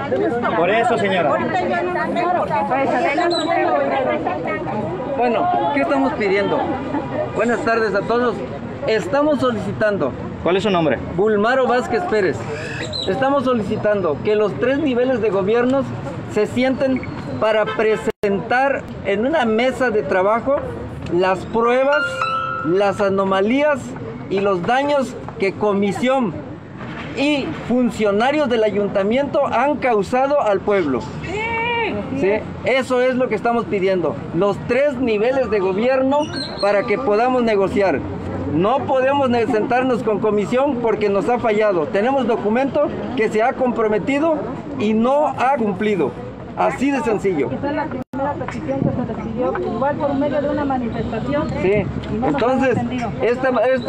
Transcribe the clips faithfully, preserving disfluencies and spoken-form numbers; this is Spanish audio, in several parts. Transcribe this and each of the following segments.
Por eso, señora. Bueno, ¿qué estamos pidiendo? Buenas tardes a todos. Estamos solicitando... ¿Cuál es su nombre? Bulmaro Vázquez Pérez. Estamos solicitando que los tres niveles de gobiernos se sienten para presentar en una mesa de trabajo las pruebas, las anomalías y los daños que comisión y funcionarios del ayuntamiento han causado al pueblo. ¿Sí? Eso es lo que estamos pidiendo, los tres niveles de gobierno para que podamos negociar. No podemos sentarnos con comisión porque nos ha fallado. Tenemos documento que se ha comprometido y no ha cumplido. Así de sencillo. Esa es la primera petición que se recibió, igual por medio de una manifestación. Sí, no entonces, este,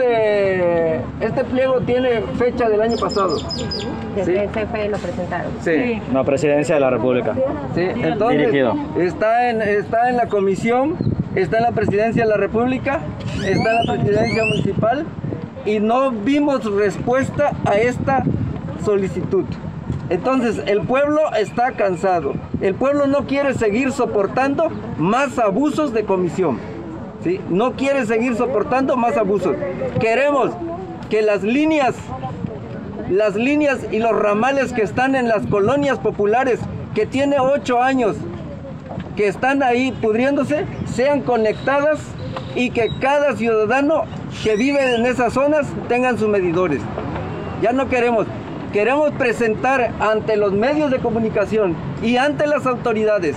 este, este pliego tiene fecha del año pasado. Desde el C F E lo presentaron. Sí. La Presidencia de la República. Sí, entonces, dirigido. Está en, está en la comisión, está en la Presidencia de la República, está en la Presidencia Municipal y no vimos respuesta a esta solicitud. Entonces, el pueblo está cansado. El pueblo no quiere seguir soportando más abusos de comisión. ¿Sí? No quiere seguir soportando más abusos. Queremos que las líneas, las líneas y los ramales que están en las colonias populares, que tiene ocho años, que están ahí pudriéndose, sean conectadas y que cada ciudadano que vive en esas zonas tengan sus medidores. Ya no queremos. Queremos presentar ante los medios de comunicación y ante las autoridades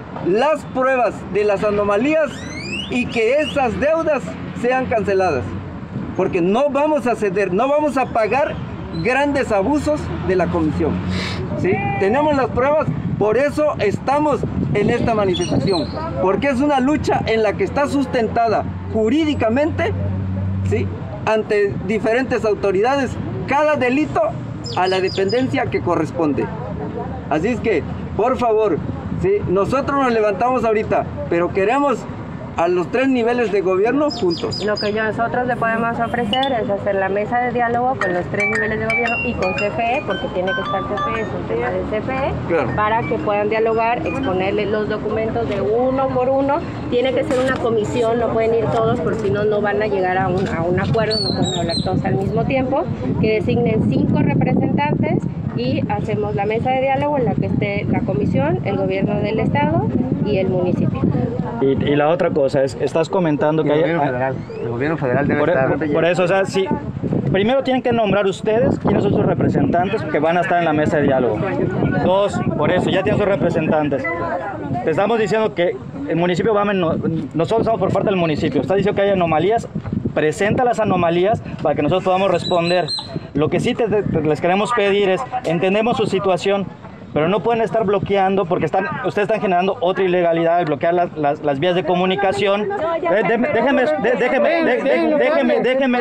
las pruebas de las anomalías y que esas deudas sean canceladas. Porque no vamos a ceder, no vamos a pagar grandes abusos de la comisión. ¿Sí? Tenemos las pruebas, por eso estamos en esta manifestación. Porque es una lucha en la que está sustentada jurídicamente, ¿sí?, ante diferentes autoridades, cada delito a la dependencia que corresponde. Así es que, por favor, ¿sí?, nosotros nos levantamos ahorita, pero queremos a los tres niveles de gobierno juntos. Lo que nosotros le podemos ofrecer es hacer la mesa de diálogo con los tres niveles de gobierno y con C F E, porque tiene que estar C F E, es un tema de C F E, claro, para que puedan dialogar, exponerle los documentos de uno por uno. Tiene que ser una comisión, no pueden ir todos, porque si no, no van a llegar a un, a un acuerdo, no pueden hablar todos al mismo tiempo. Que designen cinco representantes y hacemos la mesa de diálogo en la que esté la comisión, el gobierno del estado y el municipio. Y, y la otra cosa es, estás comentando que el hay... Gobierno federal, el gobierno federal debe por, estar... Por, por eso, o sea, sí, primero tienen que nombrar ustedes quiénes son sus representantes que van a estar en la mesa de diálogo. Dos, por eso, ya tienen sus representantes. Te estamos diciendo que el municipio va a... Nosotros estamos por parte del municipio. Estás diciendo que hay anomalías, presenta las anomalías para que nosotros podamos responder. Lo que sí te, te, les queremos pedir es, entendemos su situación, pero no pueden estar bloqueando porque están, ustedes están generando otra ilegalidad al bloquear las, las, las vías de comunicación. Déjeme, déjeme, déjeme, déjeme, déjeme.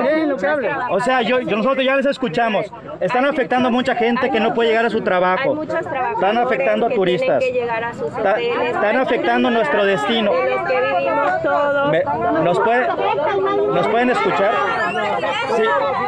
O sea, yo, yo, nosotros ya les escuchamos. Están afectando a mucha gente que no puede llegar a su trabajo. Están afectando a turistas. Están afectando nuestro destino. ¿Nos, puede, ¿Nos pueden escuchar? Sí.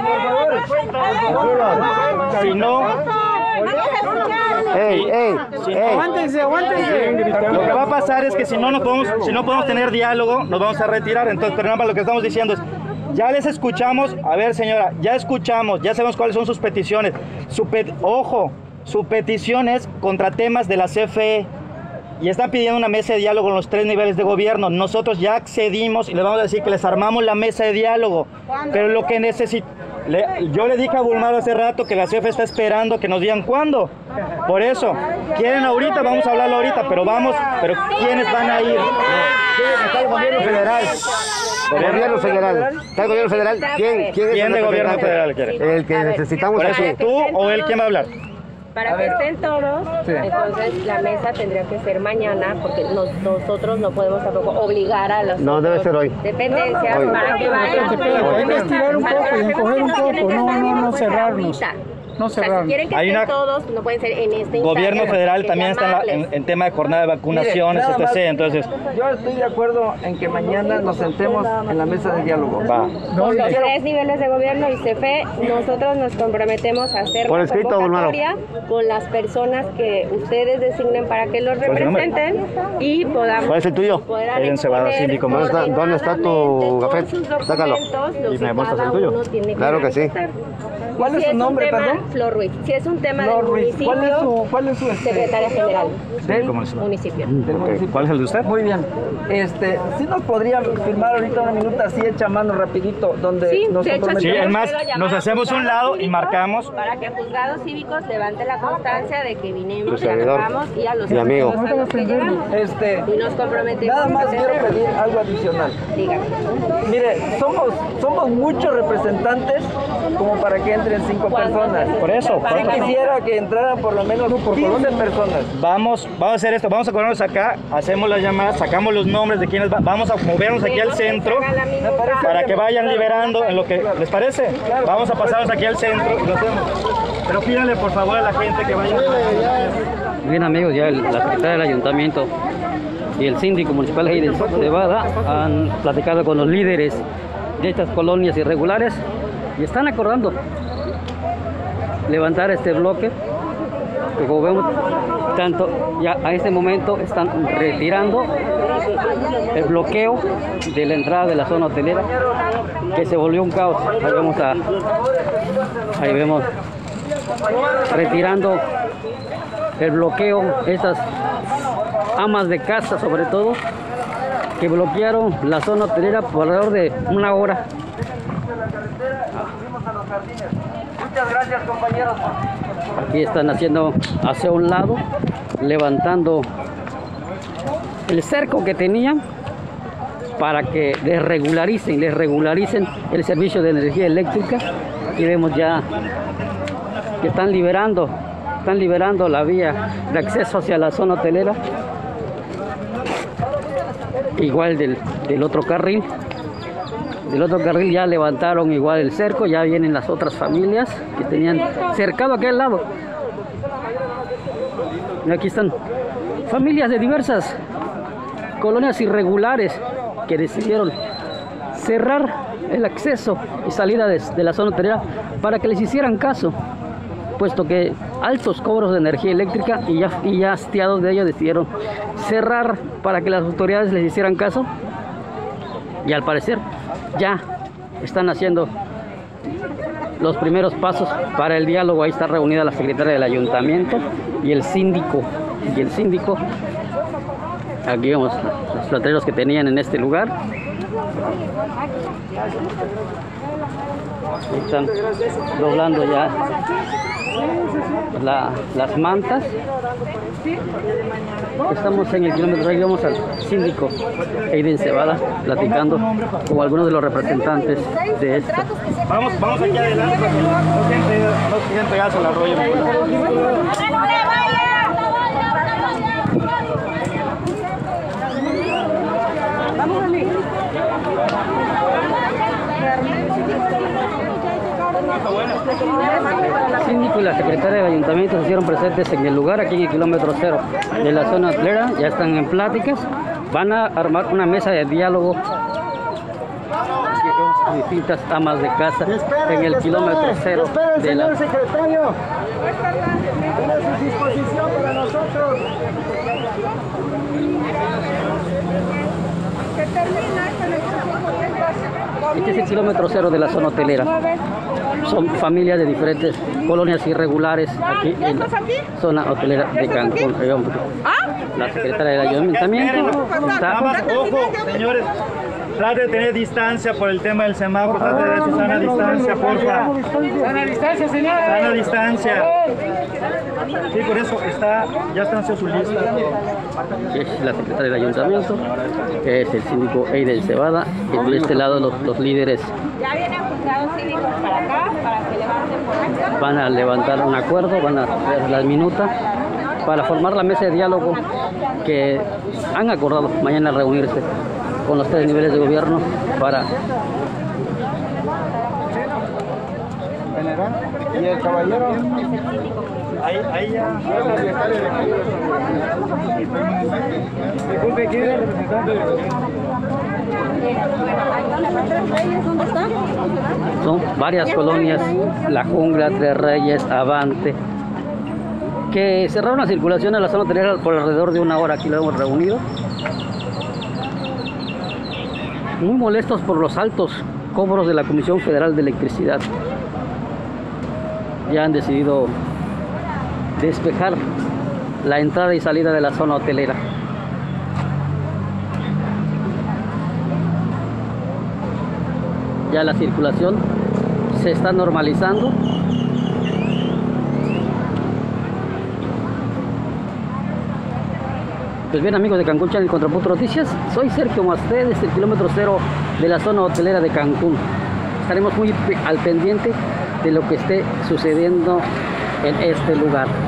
Si no... Ey, ey, si ey. no, aguántense, aguántense. Lo que va a pasar es que si no, no podemos, si no podemos tener diálogo, nos vamos a retirar. Entonces, pero nada más lo que estamos diciendo es, ya les escuchamos. A ver, señora, ya escuchamos, ya sabemos cuáles son sus peticiones. Su pet, ojo, su petición es contra temas de la C F E. Y están pidiendo una mesa de diálogo en los tres niveles de gobierno. Nosotros ya accedimos y les vamos a decir que les armamos la mesa de diálogo. Pero lo que necesitamos... Le, yo le dije a Bulmaro hace rato que la C F E está esperando que nos digan cuándo. Por eso, quieren ahorita, vamos a hablarlo ahorita, pero vamos, pero ¿quiénes van a ir? Está el gobierno federal. El gobierno federal. Está el gobierno federal. ¿Quién, quién, ¿Quién de gobierno federal quiere? El que necesitamos. Por eso, ¿tú o él quién va a hablar? Para que estén todos, sí. Entonces la mesa tendría que ser mañana, porque nos, nosotros no podemos tampoco obligar a las no, debe ser hoy. dependencias hoy. para que vayan. Hay que estirar un poco y encoger un poco, no, no, no cerrarnos. No O sea, cerraron. si quieren que Hay estén una- todos, no pueden ser en este instante. Gobierno federal que también está en, la- llamarles. en, en tema de jornada de vacunaciones, Mire, nada más, etcétera. Entonces, yo estoy de acuerdo en que mañana nos sentemos en la mesa de diálogo. va. Con los tres niveles de gobierno y C F E, nosotros nos comprometemos a hacer Por la escrito, convocatoria con las personas que ustedes designen para que los ¿Cuál es el nombre? representen y podamos ¿Cuál es el tuyo? podrán Aiden Cebada, exponer síndico. ¿Dónde está- dónde está tu ordenadamente café? con sus Sácalo. documentos, lo ¿Y que me muestras cada el tuyo? uno tiene que Claro que sí. realizar. ¿Cuál Si es su un nombre, tema, perdón? Flor Ruiz. Si es un tema Flor del Ruiz. municipio, ¿Cuál es su, cuál es su este, secretaria general del, ¿Cómo se llama? municipio. del municipio? ¿Cuál es el de usted? Muy bien. Este, ¿sí nos podría firmar ahorita una minuta así hecha a mano rapidito donde Sí, nos de hecho, comprometemos? Sí, Yo es más, puedo llamar nos a hacemos un juzgados lado y cívicos marcamos. para que juzgados cívicos levante la constancia de que vinimos Tu y servidor agarramos y a los y amigo. acuerdos a los que llegamos. Este, Y nos comprometemos nada más a quiero hacerlo. pedir algo adicional. Dígame. Mire, somos, somos muchos representantes como para que entren cinco personas. Por eso, Sí ¿cuántos? quisiera que entraran por lo menos quince personas. Vamos, vamos a hacer esto, vamos a ponernos acá, hacemos las llamadas, sacamos los nombres de quienes va- vamos a movernos aquí al centro Hagan la minuta. para que vayan liberando en lo que les parece. Vamos a pasarnos aquí al centro y lo hacemos. Pero pídanle por favor a la gente que vaya. Bien amigos, ya el- la secretaria del ayuntamiento y el síndico municipal Aiden Cebada han platicado con los líderes de estas colonias irregulares y están acordando levantar este bloque que, como vemos, tanto ya a este momento están retirando el bloqueo de la entrada de la zona hotelera, que se volvió un caos. Ahí vemos a, ahí vemos retirando el bloqueo, estas amas de casa sobre todo, que bloquearon la zona hotelera por alrededor de una hora. Muchas gracias, compañeros. Aquí están haciendo hacia un lado, levantando el cerco que tenían para que les regularicen, les regularicen el servicio de energía eléctrica. Aquí vemos ya que están liberando, están liberando la vía de acceso hacia la zona hotelera, igual del, del otro carril. Del otro carril ya levantaron igual el cerco, ya vienen las otras familias que tenían cercado aquel lado. Y aquí están familias de diversas colonias irregulares que decidieron cerrar el acceso y salida de, de la zona hotelera para que les hicieran caso, puesto que altos cobros de energía eléctrica y ya, y ya hastiados de ello decidieron cerrar para que las autoridades les hicieran caso. Y al parecer ya están haciendo los primeros pasos para el diálogo. Ahí está reunida la secretaria del ayuntamiento y el síndico. Y el síndico, aquí vemos los letreros que tenían en este lugar. Están doblando ya la- las mantas. Estamos en el kilómetro, ahí vamos al síndico Aiden Cebada platicando con algunos de los representantes de esta. Vamos, vamos aquí adelante porque no quieren pegar- no quieren pegarse al arroyo. El síndico y la secretaria del ayuntamiento se hicieron presentes en el lugar, aquí en el kilómetro cero de la zona hotelera. Ya están en pláticas, van a armar una mesa de diálogo con distintas amas de casa en el kilómetro cero de la... secretario. Tiene a su disposición para nosotros. Este es el kilómetro cero de la zona hotelera. Son familias de diferentes colonias irregulares aquí en la zona hotelera de Cancún. Ahí vamos. La secretaria del ayuntamiento Nada está... más, ojo, señores, trate de tener distancia por el tema del semáforo, trate de su sana distancia, porfa. Sana distancia, señor. Sana distancia. Sí, por eso está, ya están haciendo su lista. Es la secretaria del ayuntamiento, que es el síndico Aiden Cebada, y por este lado los, los líderes Ya vienen juzgados cívicos para acá, para que levanten por acá. van a levantar un acuerdo, van a hacer las minutas para formar la mesa de diálogo que han acordado mañana reunirse con los tres niveles de gobierno para ¿Y el caballero? Ahí, ahí ya. Disculpe, ¿quién es el representante de ¿Dónde están? Son varias colonias, La Jungla, Tres Reyes, Avante, que cerraron la circulación en la zona hotelera por alrededor de una hora. Aquí lo hemos reunido. Muy molestos por los altos cobros de la Comisión Federal de Electricidad. Ya han decidido despejar la entrada y salida de la zona hotelera. Ya la circulación se está normalizando. Pues bien, amigos de Cancún Channel Contrapunto Noticias, soy Sergio Masté desde el kilómetro cero de la zona hotelera de Cancún. Estaremos muy al pendiente de lo que esté sucediendo en este lugar.